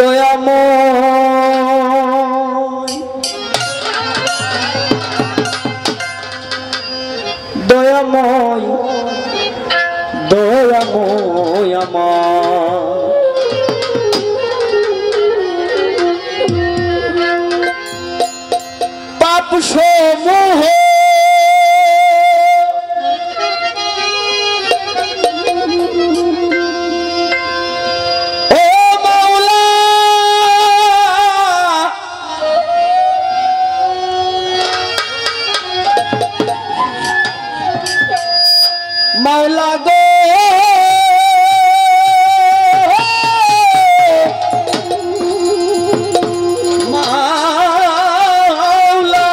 দয়াময় দয়াময় দয়াময় আমার পাপ সমূহ मौला गो मौला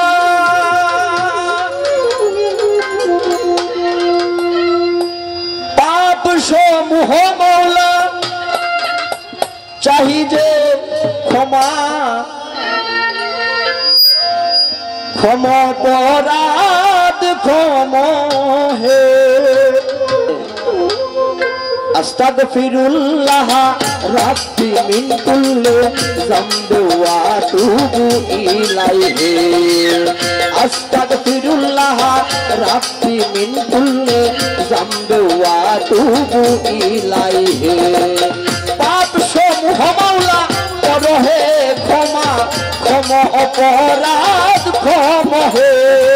पाप समूह मौला चाहिए क्षमा क्षमा अपराध क्षमा है अस्तगफिरुल्लाह रब्बी मिन कुल्लि ज़ंबि व अतूबु इलैहि अस्तगफिरुल्लाह रब्बी मिन कुल्लि ज़ंबि व अतूबु इलैहि पाप समूह मौला करो हे क्षमा क्षमा अपराध क्षमा हे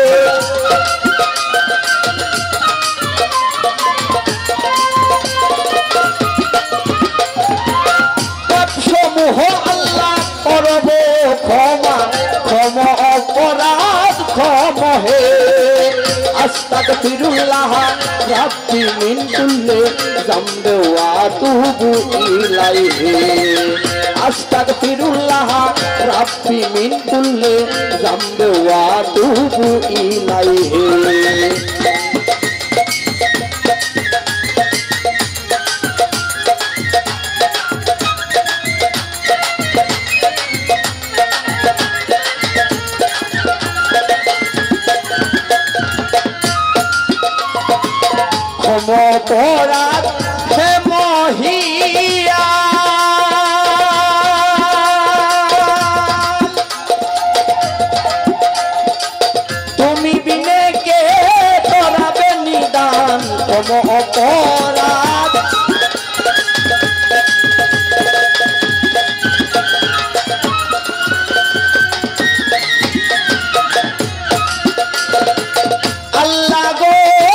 अस्तगफिरुल्लाह रब्बी मिन कुल्लि ज़ंबि व अतूबु इलैहि अस्तगफिरुल्लाह रब्बी मिन कुल्लि ज़ंबि व अतूबु इलैहि अपराध है मोहिया तुमी बिने के तोराबे निदान तुम अपराध अल्लाह गो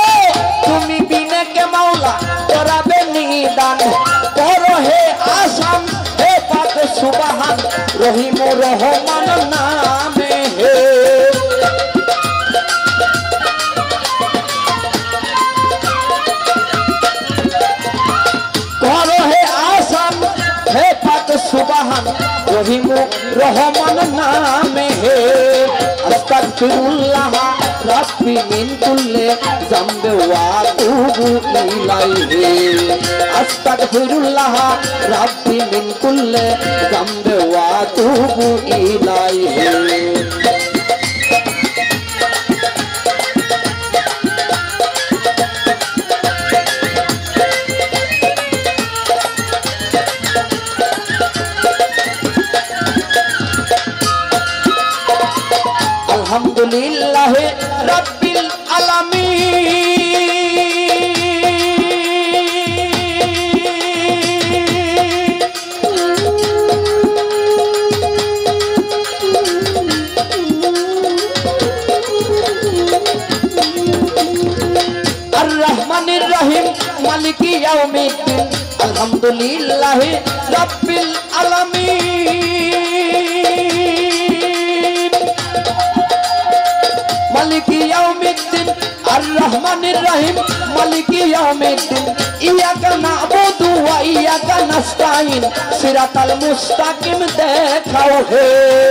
करो हे आसम हे पाक सुबहान रहीम रहमान नामे हे करो हे आसम हे पाक सुबहान रहीम रहमान नामे हे अस्तगफिरुल्लाह रब्बी मिन कुल्लि ज़ंबि व अतूबु इलैहि अस्तगफिरुल्लाह रब्बी मिन कुल्लि ज़ंबि व अतूबु इलैहि अल्हम्दुलिल्लाह रब्बिल अर्रहमानिर रहीम मालिकी यौमिद्दीन अल्हम्दुलिल्लाह रब्बिल आलमीन मालिकी यौमिद्दीन अर्रहमानिर रहीम मालिकी यौमिद्दीन इय्याका नअबुदु व इय्याका नस्ताईन सिराताल मुस्ताकिम देखाओ हे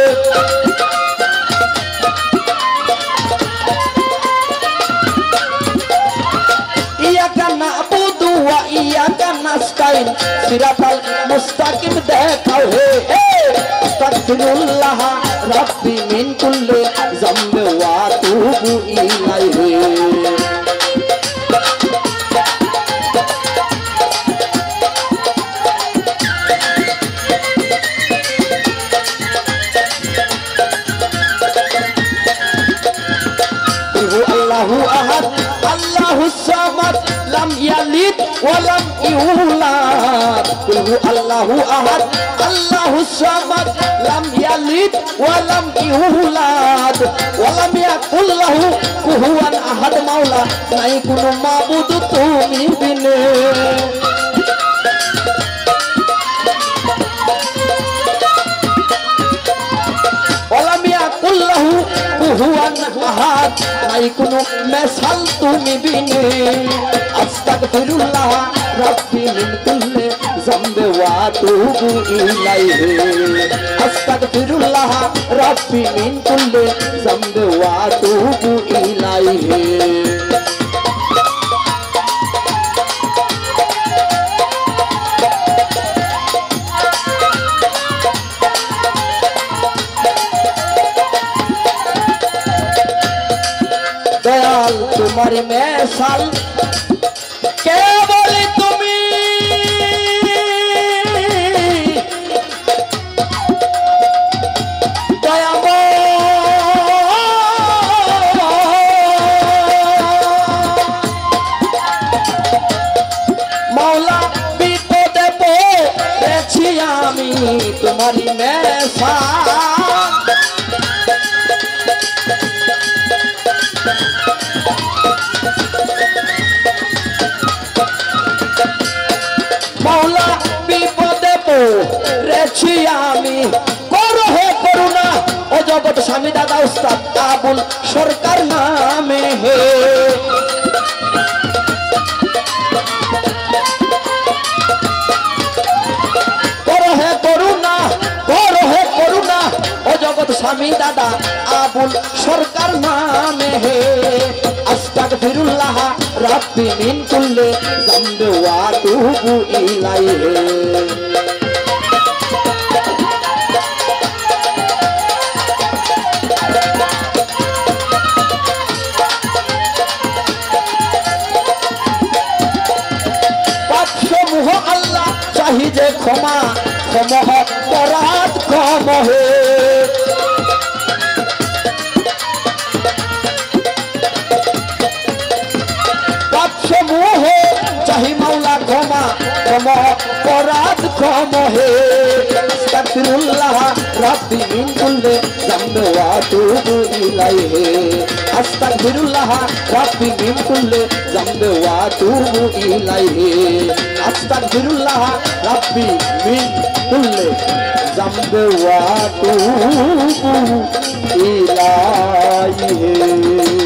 इय्याका नअबुदु व इय्याका नस्ताईन सिराताल मुस्ताकिम देखाओ हे अस्तगफिरुल्लाह रब्बी मिन कुल्लि ज़ंबि व अतूबु इलैहि আল্লাহু আহাদ আল্লাহুস সামাদ লাম ইয়ালিদ ওয়া লাম ইউলাদ কুল হু আল্লাহু আহাদ আল্লাহুস সামাদ লাম ইয়ালিদ ওয়া লাম ইউলাদ ওয়া লাম ইয়াকুল লাহু কুফুয়ান আহাদ মাওলা নাই কোনো মাবুদ তুমি বিনে কুল্লাহু কুহুয়ান আহাদ নাই কোনো মিসাল তুমি বিনে আস্তাগফিরুল্লাহ রাব্বি মিন কুল্লি যামবি ওয়া আতুবু ইলাইহি আস্তাগফিরুল্লাহ রাব্বি মিন কুল্লি যামবি ওয়া আতুবু ইলাইহি दयाल तुम्हारी मिसाल के बोली तुम्ही मौला विपदे पड़ेছি আমি तुम्हारी मिसाल मौला विपदे पड़ेছি আমি করো হে করুণা ও জগৎ স্বামী দাদা উস্তাদ আবুল সরকার নামে হে করো হে করুণা ও জগৎ স্বামী দাদা আবুল সরকার নামে হে আস্তাগফিরুল্লাহ রাব্বি মিন কুল্লি যামবি ওয়া আতুবু ইলাইহি পাপসমূহ আল্লাহ চাহিদে ক্ষমা ক্ষমহ অপরাধ ক্ষম হে चाही मौला क्षमा क्षमा अपराध क्षम हे अस्तगफिरुल्लाह रब्बी मिन कुल्ली ज़ंबि व अतूबु इलैहि अस्तगफिरुल्लाह रब्बी मिन कुल्ली ज़ंबि व अतूबु इलैहि अस्तगफिरुल्लाह रब्बी मिन कुल्ली ज़ंबि व अतूबु इलैहि